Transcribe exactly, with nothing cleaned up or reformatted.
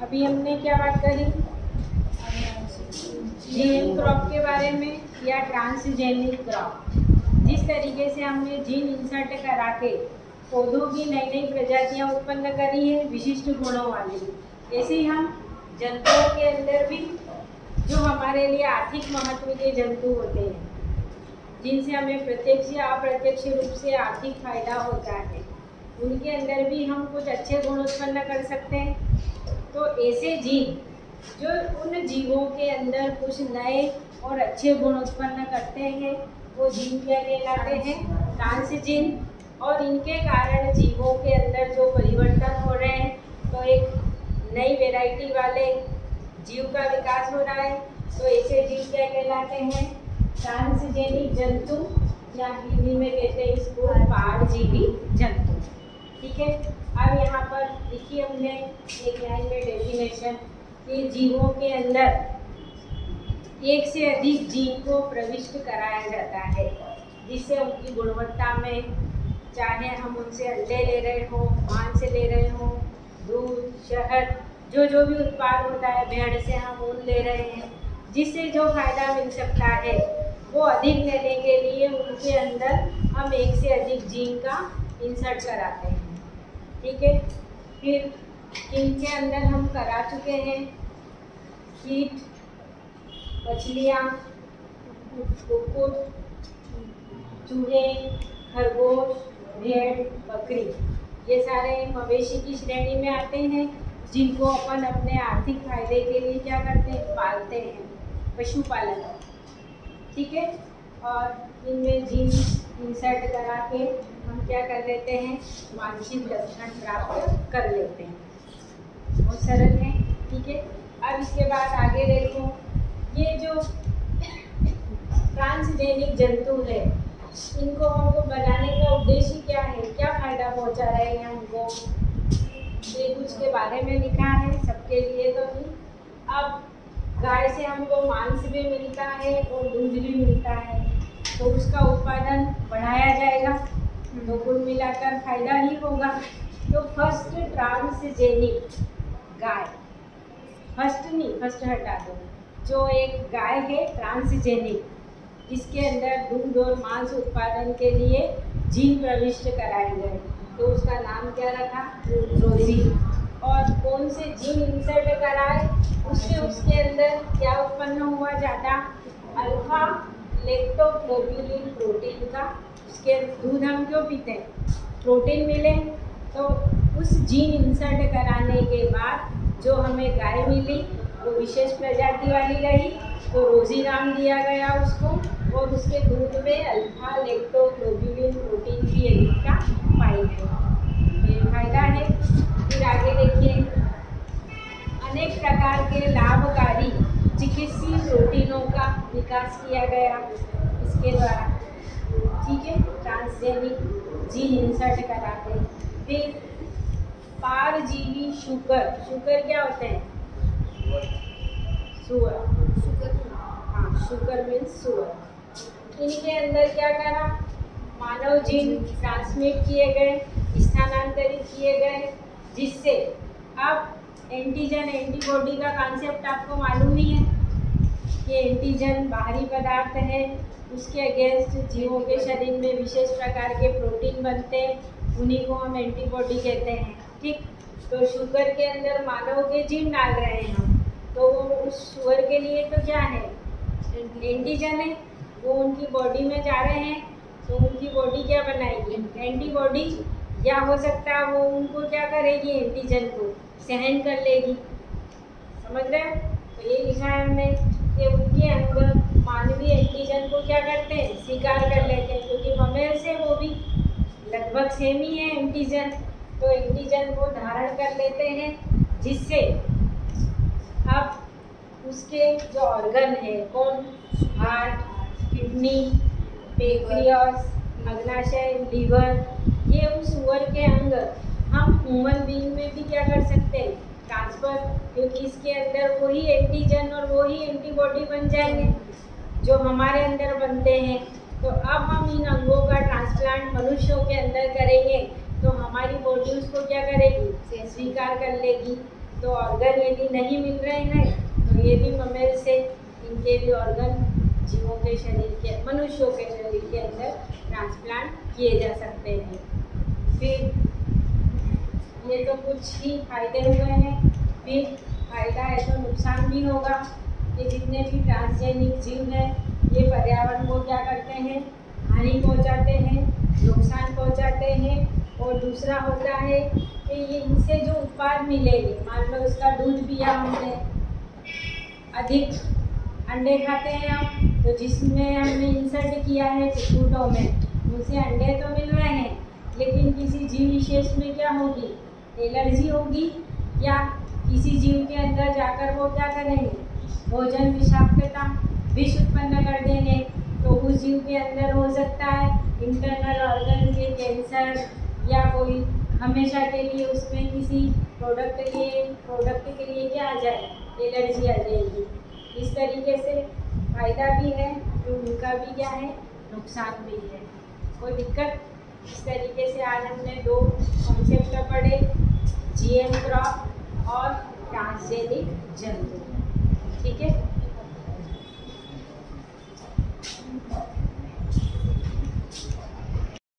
अभी हमने क्या बात करी, जीन क्रॉप के बारे में या ट्रांसजेनिक क्रॉप। जिस तरीके से हमने जीन इंसर्ट करा के पौधों की नई नई प्रजातियां उत्पन्न करी है विशिष्ट गुणों वाली, ऐसे ही हम जंतुओं के अंदर भी जो हमारे लिए आर्थिक महत्व के जंतु होते हैं, जिनसे हमें प्रत्यक्ष या अप्रत्यक्ष रूप से आर्थिक फायदा होता है, उनके अंदर भी हम कुछ अच्छे गुण उत्पन्न कर सकते हैं। तो ऐसे जीव जो उन जीवों के अंदर कुछ नए और अच्छे गुण उत्पन्न करते हैं, वो जीन क्या कहलाते हैं, ट्रांसजीन। और इनके कारण जीवों के अंदर जो परिवर्तन हो रहे हैं, तो एक नई वैरायटी वाले जीव का विकास हो रहा है। तो ऐसे जीव क्या कहलाते हैं, ट्रांसजेनिक जंतु, या हिंदी में कहते हैं इसको पारजीवी जंतु। ठीक है, अब यहाँ पर लिखिए हमने एक लाइन में डेफिनेशन कि जीवों के अंदर एक से अधिक जीन को प्रविष्ट कराया जाता है, जिससे उनकी गुणवत्ता में, चाहे हम उनसे अंडे ले रहे हो, मांस ले रहे हो, दूध, शहद, जो जो भी उत्पाद होता है, भेड़ से हम ऊन ले रहे हैं, जिससे जो फायदा मिल सकता है वो अधिक लेने के लिए उनके अंदर हम एक से अधिक जीन का इंसर्ट कराते हैं। ठीक है, फिर इनके अंदर हम करा चुके हैं कीट, मछलियाँ, कुक्कुट, चूहे, खरगोश, भेड़, बकरी, ये सारे मवेशी की श्रेणी में आते हैं, जिनको अपन अपने आर्थिक फायदे के लिए क्या करते हैं, पालते हैं, पशुपालन। ठीक है, और इनमें जीन इंसर्ट करा के हम क्या कर लेते हैं, वांछित लक्षण प्राप्त कर लेते हैं। बहुत सरल है। ठीक है, अब इसके बाद आगे देखो, ये जो ट्रांसजेनिक जंतु है, इनको हमको बनाने का उद्देश्य क्या है, क्या फायदा पहुंचा रहे हैं हमको, ये कुछ के बारे में लिखा है, सबके लिए तो नहीं। अब गाय से हमको मांस भी मिलता है और दूध भी मिलता है, तो उसका उत्पादन बढ़ाया जाएगा, तो कुल मिलाकर फायदा ही होगा। तो फर्स्ट ट्रांसजेनिक गाय, फर्स्ट नहीं, फर्स्ट हटा दो, जो एक गाय है ट्रांसजेनिक, जिसके अंदर दूध और मांस उत्पादन के लिए जीन प्रविष्ट कराए गए, तो उसका नाम क्या रखा, रोजी। और कौन से जीन इंसर्ट कराए, उससे उसके अंदर क्या उत्पन्न हुआ ज़्यादा, अल्फा लैक्टोग्लोब्युलिन प्रोटीन का। उसके दूध हम क्यों पीते हैं, प्रोटीन मिले, तो उस जीन इंसर्ट कराने के बाद जो हमें गाय मिली वो विशेष प्रजाति वाली रही, तो रोजी नाम दिया गया उसको, और उसके दूध में अल्फा लैक्टोग्लोब्युलिन प्रोटीन की अधिकता पाई गई, ये फायदा है। फिर आगे देखिए, अनेक प्रकार के लाभकारी चिकित्सीय प्रोटीनों का विकास किया गया इसके द्वारा। ठीक है, ट्रांसजेनिक जीन इंसर्ट कराते। फिर पारजीवी शुकर, शुकर क्या होते हैं, सुअर, हाँ, शुकर मीन्स सुअर। इनके अंदर क्या करा, मानव जीन ट्रांसमिट किए गए, स्थानांतरित किए गए, जिससे अब एंटीजन एंटीबॉडी का कॉन्सेप्ट आपको मालूम ही है कि एंटीजन बाहरी पदार्थ है, उसके अगेंस्ट जीवों के शरीर में विशेष प्रकार के प्रोटीन बनते हैं, उन्हीं को हम एंटीबॉडी कहते हैं। ठीक, तो शुगर के अंदर मानव के जीन डाल रहे हैं हम, तो वो उस शुगर के लिए तो क्या है, एंटीजन है, वो उनकी बॉडी में जा रहे हैं, तो उनकी बॉडी क्या बनाएगी, एंटीबॉडी, या हो सकता है वो उनको क्या करेगी, एंटीजन को सहन कर लेगी। समझ रहे हैं, तो ये लिखा है हमने कि उनके अंग मानवीय एंटीजन को क्या करते हैं, स्वीकार कर लेते हैं, क्योंकि ममेल से वो भी लगभग सेम ही है एंटीजन, तो एंटीजन को धारण कर लेते हैं, जिससे अब उसके जो ऑर्गन है, कौन, हार्ट, किडनी, पेक्रियास, अग्नाशय, लीवर, ये उस सुअर के अंग हम ह्यूमन बीइंग में भी क्या कर सकते हैं, ट्रांसफ़र, क्योंकि इसके अंदर वही एंटीजन और वही एंटीबॉडी बन जाएंगे जो हमारे अंदर बनते हैं। तो अब हम इन अंगों का ट्रांसप्लांट मनुष्यों के अंदर करेंगे, तो हमारी बॉडी उसको क्या करेगी, स्वीकार कर लेगी। तो ऑर्गन यदि नहीं मिल रहे हैं तो ये भी ममेल से इनके भी ऑर्गन जीवों के शरीर के, मनुष्यों के शरीर के अंदर ट्रांसप्लांट किए जा सकते हैं। फिर ये तो कुछ ही फायदे हुए हैं, फिर फायदा है तो नुकसान भी होगा। ये जितने भी ट्रांसजेनिक जीव हैं ये पर्यावरण को क्या करते हैं, हानि पहुंचाते हैं, नुकसान पहुंचाते हैं। और दूसरा होता है कि ये इनसे जो उत्पाद मिलेंगे, मान लो इसका दूध पिया हमने, अधिक अंडे खाते हैं हम, तो जिसमें हमने इंसर्ट किया है कुक्कुटों में, उनसे अंडे तो मिल रहे हैं, लेकिन किसी जीव विशेष में क्या होगी, एलर्जी होगी, या किसी जीव के अंदर जाकर वो क्या करेंगे, भोजन विषाक्तता विष उत्पन्न कर देंगे। तो उस जीव के अंदर हो सकता है इंटरनल ऑर्गन के कैंसर, या कोई हमेशा के लिए उसमें किसी प्रोडक्ट के प्रोडक्ट के लिए क्या आ जाए, एलर्जी आ जाएगी। इस तरीके से फायदा भी है तो उनका भी क्या है, नुकसान भी है। कोई दिक्कत? इस तरीके से आज हमने दो कॉन्सेप्ट पढ़े, जीएम क्रॉप और ट्रांसजेनिक जंतु।